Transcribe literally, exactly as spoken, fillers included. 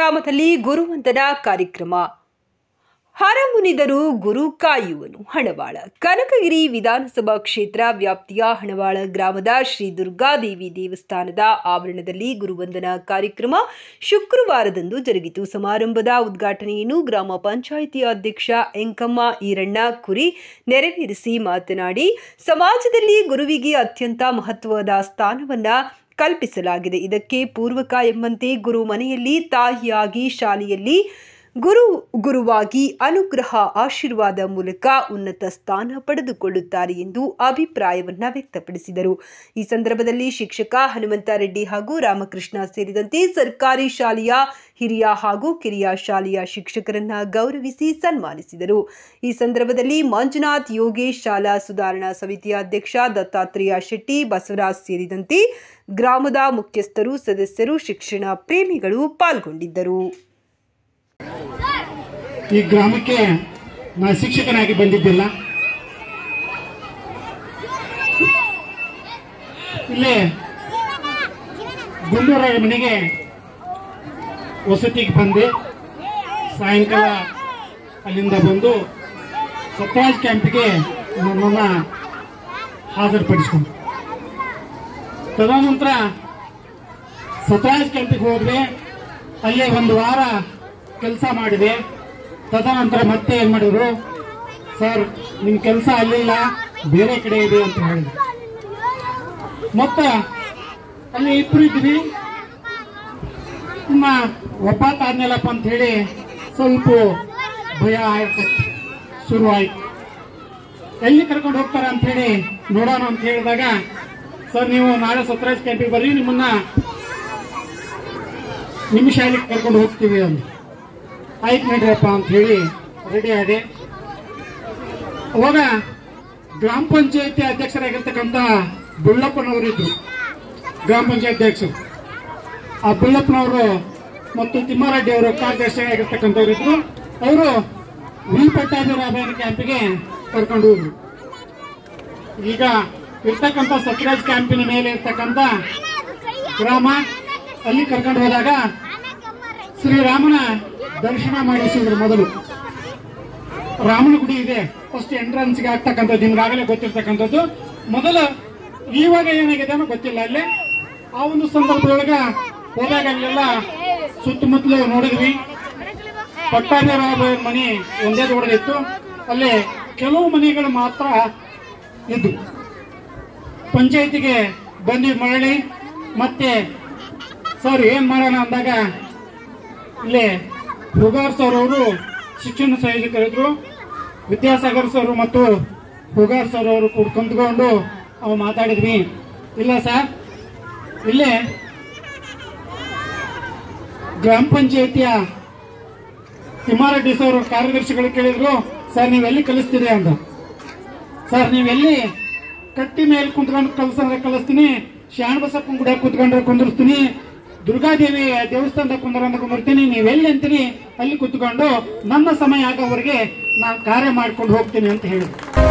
ಗ್ರಾಮದಲ್ಲಿ ಗುರುವಂದನಾ ಕಾರ್ಯಕ್ರಮ. ಹರಮುನಿದರು ಗುರು ಕಾಯುವನು ಹಣವಾಳ. ಕನಕಗಿರಿ ವಿಧಾನಸಭಾ ಕ್ಷೇತ್ರ ವ್ಯಾಪ್ತಿಯ ಹಣವಾಳ ಗ್ರಾಮದ ಶ್ರೀ ದುರ್ಗಾದೇವಿ ದೇವಸ್ಥಾನದ ಆವರಣದಲ್ಲಿ ಗುರುವಂದನಾ ಕಾರ್ಯಕ್ರಮ ಶುಕ್ರವಾರದಂದು ಜರುಗಿತು. ಸಮಾರಂಭದ ಉದ್ಘಾಟನೆಯನ್ನು ಗ್ರಾಮ ಪಂಚಾಯಿತಿ ಅಧ್ಯಕ್ಷ ಎಂಕಮ್ಮ ಈರಣ್ಣ ಕುರಿ ನೆರವೇರಿಸಿ ಮಾತನಾಡಿ, ಸಮಾಜದಲ್ಲಿ ಗುರುವಿಗೆ ಅತ್ಯಂತ ಮಹತ್ವದ ಸ್ಥಾನವನ್ನ ಕಲ್ಪಿಸಲಾಗಿದೆ. ಇದಕ್ಕೆ ಪೂರ್ವಕ ಎಂಬಂತೆ ಗುರು ಮನೆಯಲ್ಲಿ ತಾಯಿಯಾಗಿ, ಶಾಲೆಯಲ್ಲಿ ಗುರು ಗುರುವಾಗಿ ಅನುಗ್ರಹ ಆಶೀರ್ವಾದ ಮೂಲಕ ಉನ್ನತ ಸ್ಥಾನ ಪಡೆದುಕೊಳ್ಳುತ್ತಾರೆ ಎಂದು ಅಭಿಪ್ರಾಯವನ್ನ ವ್ಯಕ್ತಪಡಿಸಿದರು. ಈ ಸಂದರ್ಭದಲ್ಲಿ ಶಿಕ್ಷಕ ಹನುಮಂತ ರೆಡ್ಡಿ ಹಾಗೂ ರಾಮಕೃಷ್ಣ ಸೇರಿದಂತೆ ಸರ್ಕಾರಿ ಶಾಲೆಯ ಹಿರಿಯ ಹಾಗೂ ಕಿರಿಯ ಶಾಲೆಯ ಶಿಕ್ಷಕರನ್ನ ಗೌರವಿಸಿ ಸನ್ಮಾನಿಸಿದರು. ಈ ಸಂದರ್ಭದಲ್ಲಿ ಮಂಜುನಾಥ್, ಯೋಗೇಶ್, ಶಾಲಾ ಸುಧಾರಣಾ ಸಮಿತಿಯ ಅಧ್ಯಕ್ಷ ದತ್ತಾತ್ರೇಯ ಶೆಟ್ಟಿ, ಬಸವರಾಜ್ ಸೇರಿದಂತೆ ಗ್ರಾಮದ ಮುಖ್ಯಸ್ಥರು, ಸದಸ್ಯರು, ಶಿಕ್ಷಣ ಪ್ರೇಮಿಗಳು ಪಾಲ್ಗೊಂಡಿದ್ದರು. ಈ ಗ್ರಾಮಕ್ಕೆ ನಾ ಶಿಕ್ಷಕನಾಗಿ ಬಂದಿದ್ದಿಲ್ಲ. ಇಲ್ಲೇ ಗುಂಡೂರಾಯ ಮನೆಗೆ ವಸತಿಗೆ ಬಂದೆ. ಸಾಯಂಕಾಲ ಅಲ್ಲಿಂದ ಬಂದು ಸತ್ಯರಾಜ್ ಕ್ಯಾಂಪಿಗೆ ನನ್ನನ್ನು ಹಾಜರುಪಡಿಸಿಕೊಂಡು ತದನಂತರ ಸತ್ಯರಾಜ್ ಕ್ಯಾಂಪಿಗೆ ಹೋದ್ರೆ ಅಲ್ಲೇ ಒಂದು ವಾರ ಕೆಲಸ ಮಾಡಿದೆ. ತದನಂತರ ಮತ್ತೆ ಏನ್ ಮಾಡಿದ್ರು, ಸರ್ ನಿಮ್ ಕೆಲಸ ಅಲ್ಲಿಲ್ಲ, ಬೇರೆ ಕಡೆ ಇದೆ ಅಂತ ಹೇಳಿದ್ರು. ಮತ್ತ ಅಲ್ಲಿ ಇಬ್ರು ಇದ್ವಿ. ನಿಮ್ಮ ಒಬ್ಬಾತ ಆದ್ಮೇಲಪ್ಪ ಅಂತ ಹೇಳಿ ಸ್ವಲ್ಪ ಭಯ ಆಯ್ತು, ಶುರುವಾಯ್ತು. ಎಲ್ಲಿ ಕರ್ಕೊಂಡು ಹೋಗ್ತಾರ ಅಂತ ಹೇಳಿ ನೋಡೋಣ ಅಂತ ಹೇಳಿದಾಗ, ಸರ್ ನೀವು ನಾಳೆ ಸತ್ಯರಾಜ್ ಕ್ಯಾಂಪಿಗೆ ಬರ್ರಿ, ನಿಮ್ಮನ್ನ ನಿಮ್ಮ ಶಾಲೆಗೆ ಕರ್ಕೊಂಡು ಹೋಗ್ತೀವಿ ಅಂತ. ಆಯ್ತು ನೋಡ್ರಪ್ಪ ಅಂತ ಹೇಳಿ ರೆಡಿ ಆದೆ. ಅವಾಗ ಗ್ರಾಮ ಪಂಚಾಯತಿ ಅಧ್ಯಕ್ಷರಾಗಿರ್ತಕ್ಕಂಥ ಬುಳ್ಳಪ್ಪನವರು ಇದ್ರು, ಗ್ರಾಮ ಪಂಚಾಯತ್ ಅಧ್ಯಕ್ಷರು. ಆ ಬುಳ್ಳಪ್ಪನವರು ಮತ್ತು ತಿಮ್ಮಾರೆಡ್ಡಿ ಅವರು ಕಾರ್ಯದರ್ಶಿಯಾಗಿರ್ತಕ್ಕಂಥವ್ರು ಇದ್ರು. ಅವರು ವಿ ಪಟ್ಟಾಭಿರಾಮ ಕ್ಯಾಂಪಿಗೆ ಕರ್ಕೊಂಡು ಹೋದ್ರು. ಈಗ ಇರ್ತಕ್ಕಂಥ ಸತ್ಯರಾಜ್ ಕ್ಯಾಂಪಿನ ಮೇಲೆ ಇರ್ತಕ್ಕಂಥ ಗ್ರಾಮ ಅಲ್ಲಿ ಕರ್ಕೊಂಡು ಹೋದಾಗ ಶ್ರೀರಾಮನ ದರ್ಶನ ಮಾಡಿಸಿದ್ರು. ಮೊದಲು ರಾಮನ ಗುಡಿ ಇದೆ, ಫಸ್ಟ್ ಎಂಟ್ರನ್ಸ್ಗೆ ಆಗ್ತಕ್ಕಂಥದ್ದು, ನಿಮ್ಗಾಗಲೇ ಗೊತ್ತಿರ್ತಕ್ಕಂಥದ್ದು. ಮೊದಲು ಇವಾಗ ಏನಾಗಿದೆ ಅನ್ನೋ ಗೊತ್ತಿಲ್ಲ. ಅಲ್ಲಿ ಆ ಒಂದು ಸಂದರ್ಭದೊಳಗ ಹೋದಾಗ ಅಲ್ಲೆಲ್ಲ ಸುತ್ತಮುತ್ತಲು ನೋಡಿದ್ವಿ. ಪಟ್ಟಾಭಿರಾಮ ಮನೆ ಒಂದೇ ದೊಡ್ಡದಿತ್ತು, ಅಲ್ಲಿ ಕೆಲವು ಮನೆಗಳು ಮಾತ್ರ ಇದ್ದು. ಪಂಚಾಯತಿಗೆ ಬಂದ್ವಿ ಮರಳಿ. ಮತ್ತೆ ಸರ್ ಏನ್ ಮಾಡೋಣ ಅಂದಾಗ ಇಲ್ಲೇ ಹುಗಾರ್ ಸರ್ ಅವರು ಶಿಕ್ಷಣ ಸಂಯೋಜಕರಿದ್ರು. ವಿದ್ಯಾಸಾಗರ್ ಸರ್ ಮತ್ತು ಹುಗಾರ್ ಸರ್ ಅವರು ಕೂಡ ಕುಂತ್ಕೊಂಡು ಅವು ಮಾತಾಡಿದ್ವಿ. ಇಲ್ಲ ಸರ್, ಇಲ್ಲೇ ಗ್ರಾಮ ಪಂಚಾಯತಿಯ ತಿಮ್ಮಾರೆಡ್ಡಿ ಸರ್ ಕಾರ್ಯದರ್ಶಿಗಳು ಕೇಳಿದ್ರು, ಸರ್ ನೀವೆಲ್ಲಿ ಕಲಿಸ್ತೀರಿ ಅಂತ. ಸರ್ ನೀವೆಲ್ಲಿ ಕಟ್ಟಿ ಮೇಲೆ ಕುಂತ್ಕೊಂಡು ಕಲಿಸಂದ್ರೆ ಕಲಿಸ್ತೀನಿ, ಶಾಣಬಸಪ್ಪನ ಗುಡ ಕುತ್ಕೊಂಡ್ರೆ ಕುಂದಿರ್ತೀನಿ, ದುರ್ಗಾದೇವಿ ದೇವಸ್ಥಾನದ ಕುಂದರ ಕುಂದಿರ್ತೀನಿ, ನೀವೆಲ್ಲಿ ಅಂತೀನಿ ಅಲ್ಲಿ ಕುತ್ಕೊಂಡು ನನ್ನ ಸಮಯ ಆಗೋವರೆಗೆ ನಾನು ಕಾರ್ಯ ಮಾಡ್ಕೊಂಡು ಹೋಗ್ತೀನಿ ಅಂತ ಹೇಳಿದ್ರು.